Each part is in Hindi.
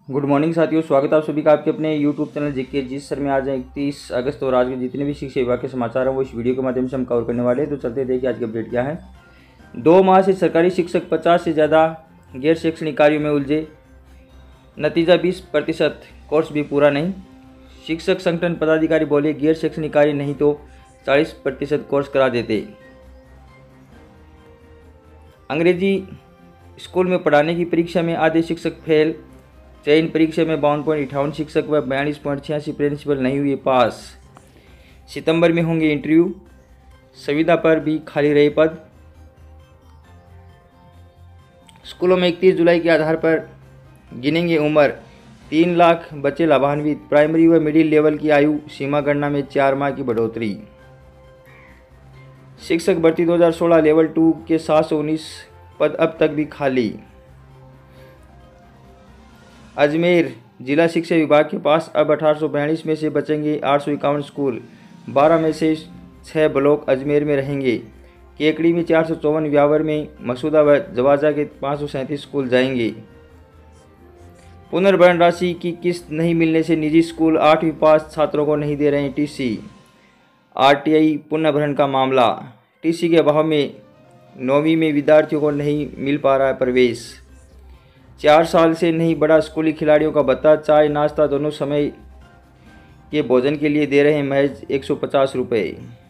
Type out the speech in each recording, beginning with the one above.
गुड मॉर्निंग साथियों, स्वागत है आप सभी का आपके अपने यूट्यूब चैनल जीके जिस सर में आज 31 अगस्त और आज के जितने भी शिक्षा विभाग के समाचार हैं वो इस वीडियो के माध्यम से हम कवर करने वाले हैं। तो चलते देखिए आज की अपडेट क्या है। 2 माह से सरकारी शिक्षक 50 से ज़्यादा गैर शैक्षणिक कार्यों में उलझे, नतीजा 20% कोर्स भी पूरा नहीं। शिक्षक संगठन पदाधिकारी बोले गैर शैक्षणिक कार्य नहीं तो 40% कोर्स करा देते। अंग्रेजी स्कूल में पढ़ाने की परीक्षा में आधे शिक्षक फेल, चयन परीक्षा में 52.58 शिक्षक व 42.86 प्रिंसिपल नहीं हुए पास। सितंबर में होंगे इंटरव्यू, संविदा पर भी खाली रहे पद। स्कूलों में 31 जुलाई के आधार पर गिनेंगे उम्र, 3 लाख बच्चे लाभान्वित। प्राइमरी व मिडिल लेवल की आयु सीमा गणना में 4 माह की बढ़ोतरी। शिक्षक भर्ती 2016 लेवल 2 के 719 पद अब तक भी खाली। अजमेर जिला शिक्षा विभाग के पास अब 1842 में से बचेंगे 851 स्कूल, 12 में से 6 ब्लॉक अजमेर में रहेंगे। केकड़ी में 454, व्यावर में, मसूदा व जवाजा के 537 स्कूल जाएंगे। पुनर्भरण राशि की किस्त नहीं मिलने से निजी स्कूल 8वीं पास छात्रों को नहीं दे रहे हैं टीसी। आरटीआई पुनर्भरण का मामला, टीसी के अभाव में 9वीं में विद्यार्थियों को नहीं मिल पा रहा है प्रवेश। 4 साल से नहीं बढ़ा स्कूली खिलाड़ियों का भत्ता, चाय नाश्ता दोनों समय के भोजन के लिए दे रहे हैं महज 150 रुपये।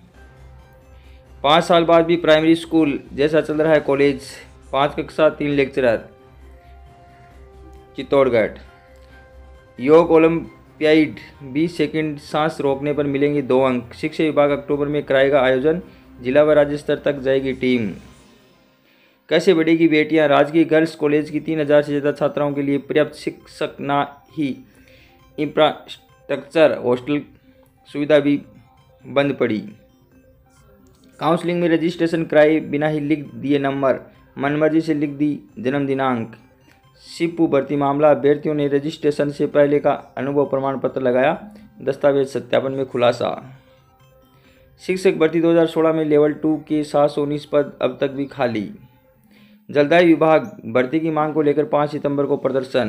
5 साल बाद भी प्राइमरी स्कूल जैसा चल रहा है कॉलेज, 5 कक्षा 3 लेक्चरर। चित्तौड़गढ़ योग ओलंपियाड 20 सेकंड सांस रोकने पर मिलेंगे 2 अंक। शिक्षा विभाग अक्टूबर में कराएगा आयोजन, जिला व राज्य स्तर तक जाएगी टीम। कैसे बढ़ेगी बेटियां, राजकीय गर्ल्स कॉलेज की 3000 से ज़्यादा छात्राओं के लिए पर्याप्त शिक्षक ना ही इंफ्रास्ट्रक्चर, हॉस्टल सुविधा भी बंद पड़ी। काउंसलिंग में रजिस्ट्रेशन कराए बिना ही लिख दिए नंबर, मनमर्जी से लिख दी जन्म दिनांक। शिपू भर्ती मामला, अभ्यर्थियों ने रजिस्ट्रेशन से पहले का अनुभव प्रमाण पत्र लगाया, दस्तावेज सत्यापन में खुलासा। शिक्षक भर्ती 2016 में लेवल 2 के 719 पद अब तक भी खाली। जलदायु विभाग भर्ती की मांग को लेकर 5 सितंबर को प्रदर्शन।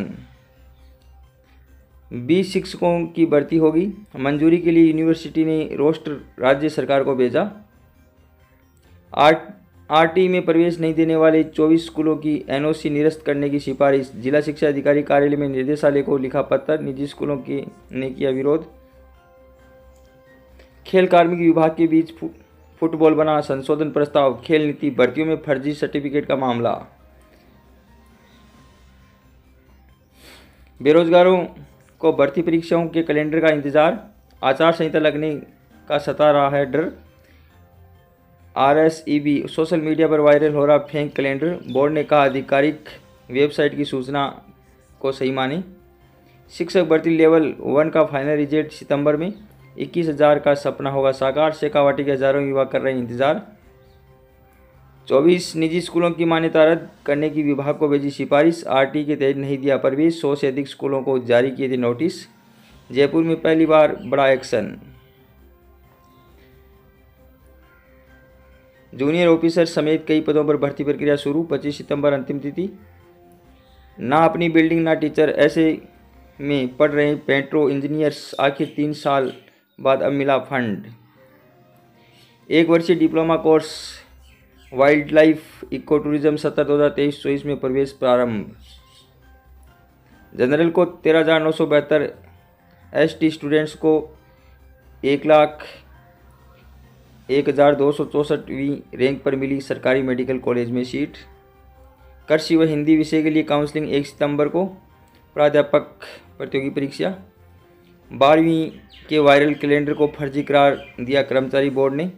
20 शिक्षकों की भर्ती होगी, मंजूरी के लिए यूनिवर्सिटी ने रोस्टर राज्य सरकार को भेजा। आरटी में प्रवेश नहीं देने वाले 24 स्कूलों की एनओसी निरस्त करने की सिफारिश। जिला शिक्षा अधिकारी कार्यालय में निदेशालय को लिखा पत्र, निजी स्कूलों ने किया विरोध। खेल कार्मिक विभाग के बीच फुटबॉल बना संशोधन प्रस्ताव, खेल नीति, भर्तियों में फर्जी सर्टिफिकेट का मामला। बेरोजगारों को भर्ती परीक्षाओं के कैलेंडर का इंतजार, आचार संहिता लगने का सता रहा है डर। आरएसईबी सोशल मीडिया पर वायरल हो रहा फेक कैलेंडर, बोर्ड ने कहा आधिकारिक वेबसाइट की सूचना को सही माने। शिक्षक भर्ती लेवल 1 का फाइनल रिजल्ट सितंबर में, 21,000 का सपना होगा साकार। शेखावाटी के हजारों युवा कर रहे हैं इंतजार। 24 निजी स्कूलों की मान्यता रद्द करने की विभाग को भेजी सिफारिश, आरटी के तहत नहीं दिया प्रवेश। 100 से अधिक स्कूलों को जारी किए थे नोटिस। जयपुर में पहली बार बड़ा एक्शन। जूनियर ऑफिसर समेत कई पदों पर भर्ती प्रक्रिया शुरू, 25 सितंबर अंतिम तिथि। ना अपनी बिल्डिंग ना टीचर, ऐसे में पढ़ रहे पेट्रो इंजीनियर्स, आखिर 3 साल बाद अब मिला फंड। 1 वर्षीय diploma course wild life eco tourism सत्र 2023-24 में प्रवेश प्रारंभ। जनरल को 13,972, एसटी स्टूडेंट्स को 1,01,264वीं रैंक पर मिली सरकारी मेडिकल कॉलेज में सीट। कृषि व हिंदी विषय के लिए काउंसलिंग 1 सितंबर को। प्राध्यापक प्रतियोगी परीक्षा। 12वीं के वायरल कैलेंडर को फर्जी करार दिया कर्मचारी बोर्ड ने।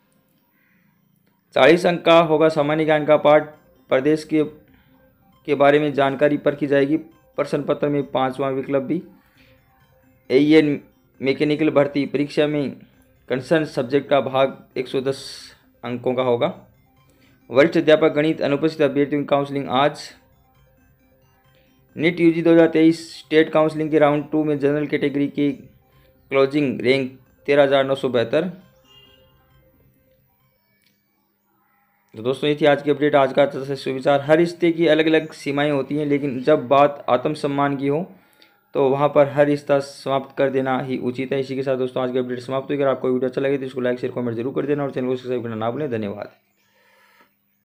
40 अंक का होगा सामान्य ज्ञान का पाठ, प्रदेश के बारे में जानकारी परखी जाएगी। प्रश्न पत्र में 5वां विकल्प भी। एईएन मैकेनिकल भर्ती परीक्षा में कंसर्न सब्जेक्ट का भाग 110 अंकों का होगा। वरिष्ठ अध्यापक गणित अनुपस्थित अभ्यर्थियों की काउंसलिंग आज। नीट यूजी 2023 स्टेट काउंसलिंग के राउंड 2 में जनरल कैटेगरी की क्लोजिंग रैंक 13,972। तो दोस्तों ये थी आज की अपडेट। आज का सुविचार, हर रिश्ते की अलग अलग सीमाएं होती हैं, लेकिन जब बात आत्मसम्मान की हो तो वहाँ पर हर रिश्ता समाप्त कर देना ही उचित है। इसी के साथ दोस्तों आज की अपडेट समाप्त हुई। अगर आपको वीडियो अच्छा लगे तो इसको लाइक शेयर कमेंट जरूर कर देना और चैनल को सब्सक्राइब करना ना भूलें। धन्यवाद।